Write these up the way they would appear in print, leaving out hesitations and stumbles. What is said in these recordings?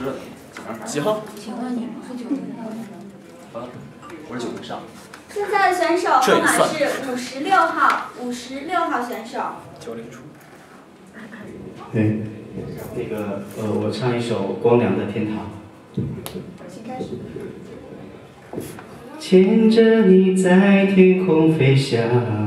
几号？ 请问你不是9名？ 我是9名上。 现在的选手号码是56号，56号选手。 90出。 对，我唱一首《光良的天堂》。 请开始。 牵着你在天空飞翔，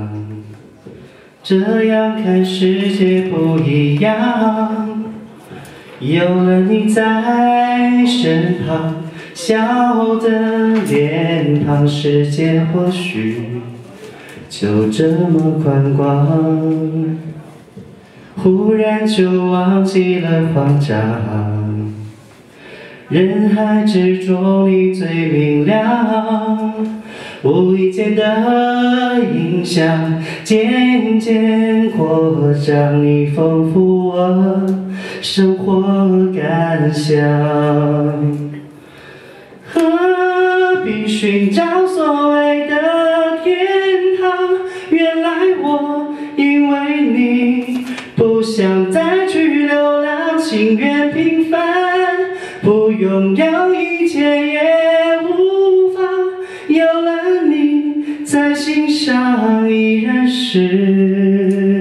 这样看世界不一样。有了你在身旁，笑的脸庞，世界或许就这么宽广。忽然就忘记了慌张，人海之中你最明亮，无意间的印象渐渐扩张，你丰富我生活感想。何必寻找所谓的天堂？原来我因为你不想再去流浪，情愿平凡，不拥有一切也无妨。有了你在心上，依然是